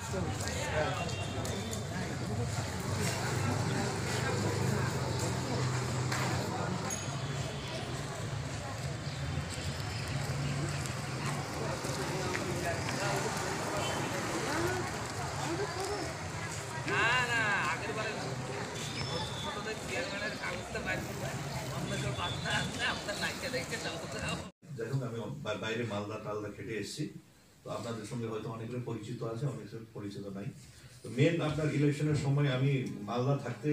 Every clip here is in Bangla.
বাইরে মালদা টালদা খেটে এসেছি, তো আপনাদের সঙ্গে হয়তো অনেকের পরিচিত আছে, অনেকের পরিচিত নাই। তো মেন আপনার ইলেকশনের সময় আমি মালদা থাকতে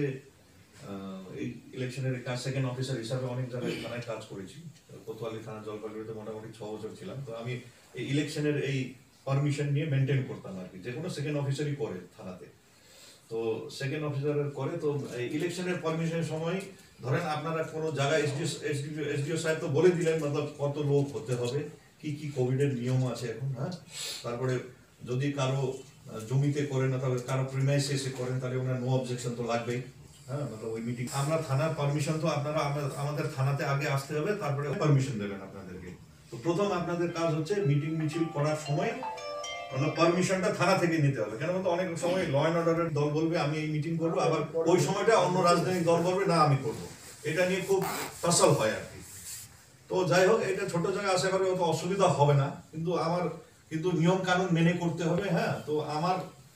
এই ইলেকশনের সেকেন্ড অফিসার হিসাবে অনেক জায়গায় থানায় কাজ করেছি। কোতোয়ালি থানা, জলপাইগুড়িতে মোটামুটি 6 বছর ছিলাম। তো আমি এই ইলেকশনের এই পারমিশন নিয়ে মেনটেন করতাম আর কি, যে কোনো সেকেন্ড অফিসারই করে থানাতে। তো সেকেন্ড অফিসারের করে, তো ইলেকশনের পারমিশনের সময় ধরেন আপনারা কোনো জায়গায় এসডিও সাহেব তো বলে দিলেন মতলব কত লোক হতে হবে, কি কি কোভিডের নিয়ম আছে এখন, হ্যাঁ। তারপরে যদি কারো জমিতে করেন না, তবে কারো প্রিমাইসে করেন, তাহলে ওনার নো অবজেকশন তো লাগবেই, হ্যাঁ। মতলব ওই মিটিং আমরা থানার পারমিশন তো আপনারা আমাদের থানাতে আগে আসতে হবে, তারপরে পারমিশন দেবেন আপনাদেরকে। তো প্রথম আপনাদের কাজ হচ্ছে মিটিং মিছিল করার সময় পারমিশনটা থানা থেকে নিতে হবে। কেন বলতো অনেক সময় ল অ্যান্ড অর্ডারের দল বলবে আমি এই মিটিং করবো, আবার ওই সময়টা অন্য রাজনৈতিক দল বলবে না আমি করবো। এটা নিয়ে খুব টাসল হয় আর কি। তো যাই হোক, এটা ছোট জায়গায় আশা করি অত অসুবিধা হবে না, কিন্তু নিয়ম কানুন মেনে করতে হবে, হ্যাঁ। তো আমার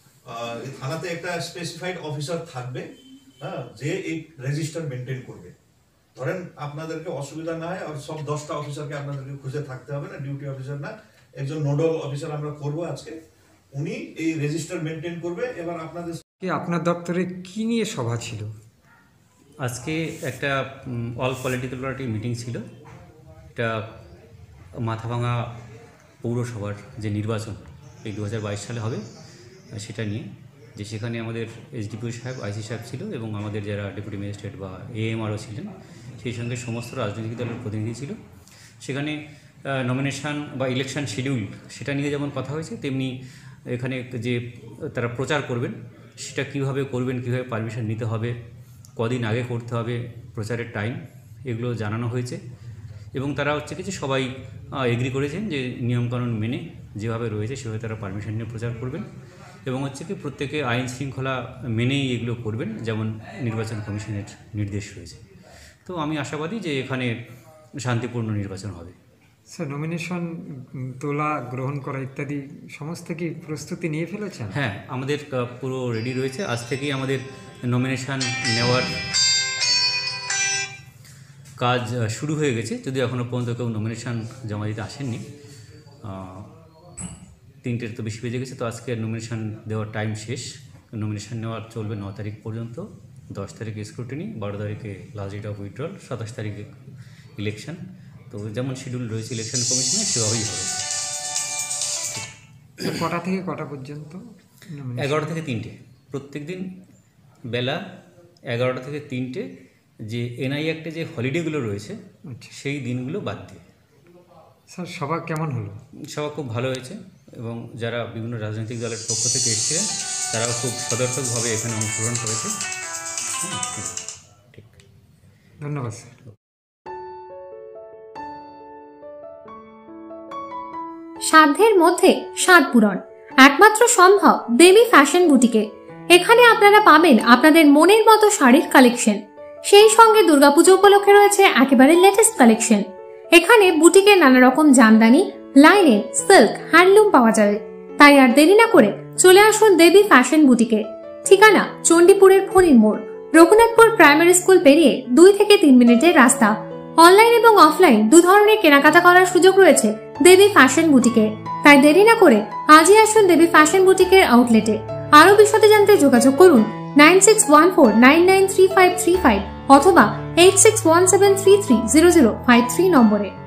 থানাতে একটা স্পেসিফাইড অফিসার থাকবে, হ্যাঁ, যে এই রেজিস্টার মেনটেন করবে। ধরেন আপনাদেরকে অসুবিধা না হয়, আর সব 10টা অফিসারকে আপনাদেরকে খুঁজে থাকতে হবে না, ডিউটি অফিসার না, একজন নোডাল অফিসার আমরা করব আজকে, উনি এই রেজিস্টার মেনটেন করবে। এবার আপনার দপ্তরে কি নিয়ে সভা ছিল? আজকে একটা অল পলিটিক্যাল পার্টি মিটিং ছিল। এটা মাথাভাঙা পৌরসভার যে নির্বাচন এই 2022 সালে হবে সেটা নিয়ে, যে সেখানে আমাদের এসডিপিও সাহেব, আইসি সাহেব ছিল এবং আমাদের যারা ডেপুটি ম্যাজিস্ট্রেট বা এএমআরও ছিলেন, সেই সঙ্গে সমস্ত রাজনৈতিক দলের প্রতিনিধি ছিল। সেখানে নমিনেশন বা ইলেকশন শিডিউল সেটা নিয়ে যেমন কথা হয়েছে, তেমনি এখানে যে তারা প্রচার করবেন সেটা কীভাবে করবেন, কীভাবে পারমিশন নিতে হবে, কদিন আগে করতে হবে, প্রচারের টাইম, এগুলো জানানো হয়েছে। এবং তারা হচ্ছে কি যে সবাই এগ্রি করেছেন যে নিয়মকানুন মেনে যেভাবে রয়েছে সেভাবে তারা পারমিশন নিয়ে প্রচার করবেন, এবং হচ্ছে কি প্রত্যেকে আইন শৃঙ্খলা মেনেই এগুলো করবেন, যেমন নির্বাচন কমিশনের নির্দেশ রয়েছে। তো আমি আশাবাদী যে এখানে শান্তিপূর্ণ নির্বাচন হবে। স্যার, নমিনেশন তোলা, গ্রহণ করা ইত্যাদি সমস্ত কি প্রস্তুতি নিয়ে ফেলেছেন? হ্যাঁ, আমাদের পুরো রেডি রয়েছে। আজ থেকেই আমাদের নমিনেশন নেওয়ার কাজ শুরু হয়ে গেছে, যদিও এখনও পর্যন্ত কেউ নমিনেশন জমা দিতে আসেননি। 3টের তো বেশি বেজে গেছে, তো আজকে নমিনেশন দেওয়ার টাইম শেষ। নমিনেশন নেওয়া চলবে 9 তারিখ পর্যন্ত। 10 তারিখে স্ক্রুটিনি, 12 তারিখে লাস্ট ডেট অফ উইথড্রল, 27 তারিখে ইলেকশন। তো যেমন শিডিউল রয়েছে ইলেকশন কমিশনে সেভাবেই হবে। কটা থেকে কটা পর্যন্ত? 11টা থেকে 3টে, প্রত্যেক দিন বেলা 11টা থেকে 3টে। যে এনআই অ্যাক্টে যে হলিডেগুলো রয়েছে সেই দিনগুলো বাদ দিয়ে। স্যার, সভা কেমন হলো? সভা খুব ভালো হয়েছে, এবং যারা বিভিন্ন রাজনৈতিক দলের পক্ষ থেকে এসেছিলেন তারাও খুব সদর্থকভাবে এখানে অংশগ্রহণ করেছে। ঠিক, ধন্যবাদ স্যার। সাধ্যের মধ্যে স্বাদ পূরণ একমাত্র সম্ভব দেবী ফ্যাশন বুটিকে। এখানে আপনারা পাবেন আপনাদের মনের মতো শাড়ির কালেকশন, সেই সঙ্গে দুর্গাপুজো উপলক্ষে রয়েছে একেবারে লেটেস্ট কালেকশন। এখানে বুটিকে নানা রকম জামদানি, লাইনের, সিল্ক, হ্যান্ডলুম পাওয়া যাবে। তাই আর দেরি না করে চলে আসুন দেবী ফ্যাশন বুটিকে। ঠিকানা চণ্ডীপুরের ফণির মোড়, রঘুনাথপুর প্রাইমারি স্কুল পেরিয়ে 2 থেকে 3 মিনিটের রাস্তা। অনলাইন এবং অফলাইন দু ধরনের কেনাকাটা করার সুযোগ রয়েছে দেবী ফ্যাশন বুটিকে। তাই দেরি না করে আজই আসুন দেবী ফ্যাশন বুটিকের আউটলেটে। আরো বিশদে জানতে যোগাযোগ করুন 9614993535 অথবা 8617330053 নম্বরে।